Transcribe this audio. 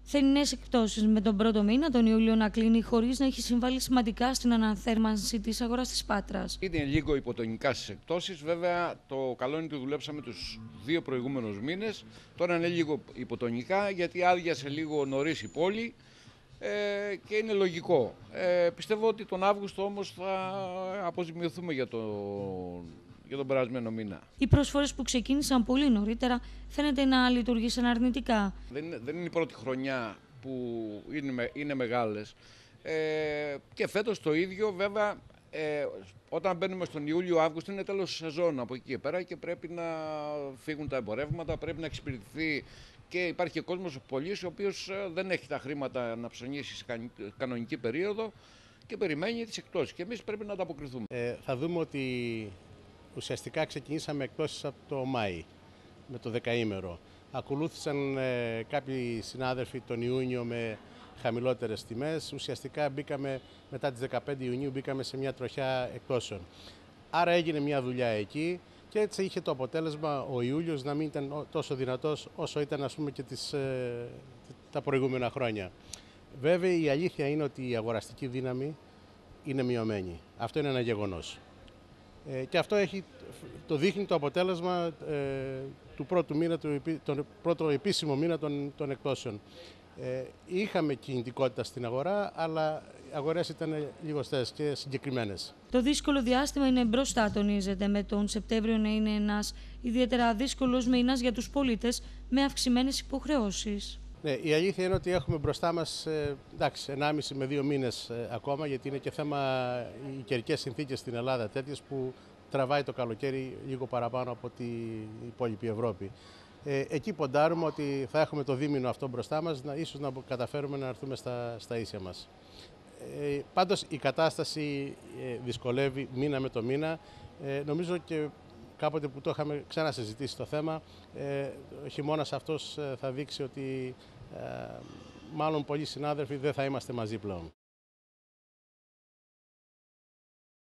Θερινές εκπτώσεις με τον πρώτο μήνα, τον Ιούλιο, να κλείνει χωρίς να έχει συμβάλει σημαντικά στην αναθέρμανση της αγοράς της Πάτρας. Είναι λίγο υποτονικά στις εκπτώσεις. Βέβαια, το καλό είναι ότι δουλέψαμε τους 2 προηγούμενους μήνες. Τώρα είναι λίγο υποτονικά γιατί άδειασε λίγο νωρίς η πόλη και είναι λογικό. Πιστεύω ότι τον Αύγουστο όμως θα αποζημιωθούμε για τον περασμένο μήνα. Οι προσφορές που ξεκίνησαν πολύ νωρίτερα φαίνεται να λειτουργήσαν αρνητικά. Δεν είναι η πρώτη χρονιά που είναι μεγάλες. Και φέτος το ίδιο, βέβαια, όταν μπαίνουμε στον Ιούλιο-Αύγουστο είναι τέλος σεζόν από εκεί και πέρα και πρέπει να φύγουν τα εμπορεύματα, πρέπει να εξυπηρετηθεί και υπάρχει και κόσμος πολύς ο οποίος δεν έχει τα χρήματα να ψωνίσει σε κανονική περίοδο και περιμένει τις εκπτώσεις και εμείς πρέπει να ανταποκριθούμε. Θα δούμε ότι ουσιαστικά ξεκινήσαμε εκπτώσεις από το Μάη με το δεκαήμερο. Ακολούθησαν κάποιοι συνάδελφοι τον Ιούνιο με χαμηλότερες τιμές. Ουσιαστικά μετά τις 15 Ιουνίου μπήκαμε σε μια τροχιά εκπτώσεων. Άρα έγινε μια δουλειά εκεί και έτσι είχε το αποτέλεσμα ο Ιούλιος να μην ήταν τόσο δυνατός όσο ήταν, ας πούμε, και τα προηγούμενα χρόνια. Βέβαια η αλήθεια είναι ότι η αγοραστική δύναμη είναι μειωμένη. Αυτό είναι ένα γεγονός. Και αυτό το δείχνει το αποτέλεσμα του πρώτου μήνα, τον πρώτο επίσημο μήνα των εκπτώσεων. Είχαμε κινητικότητα στην αγορά, αλλά οι αγορές ήταν λιγοστές και συγκεκριμένες. Το δύσκολο διάστημα είναι μπροστά, τονίζεται, με τον Σεπτέμβριο να είναι ένας ιδιαίτερα δύσκολος μήνας για τους πολίτες με αυξημένες υποχρεώσεις. Ναι, η αλήθεια είναι ότι έχουμε μπροστά μας 1,5 με 2 μήνες ακόμα, γιατί είναι και θέμα οι καιρικές συνθήκες στην Ελλάδα τέτοιες που τραβάει το καλοκαίρι λίγο παραπάνω από την υπόλοιπη Ευρώπη. Εκεί ποντάρουμε ότι θα έχουμε το δίμηνο αυτό μπροστά μας, ίσως να καταφέρουμε να έρθουμε στα ίσια μας. Πάντως η κατάσταση δυσκολεύει μήνα με το μήνα. Νομίζω και κάποτε που το είχαμε ξανασυζητήσει το θέμα, ο χειμώνας αυτός θα δείξει ότι μάλλον πολλοί συνάδελφοι δεν θα είμαστε μαζί πλέον.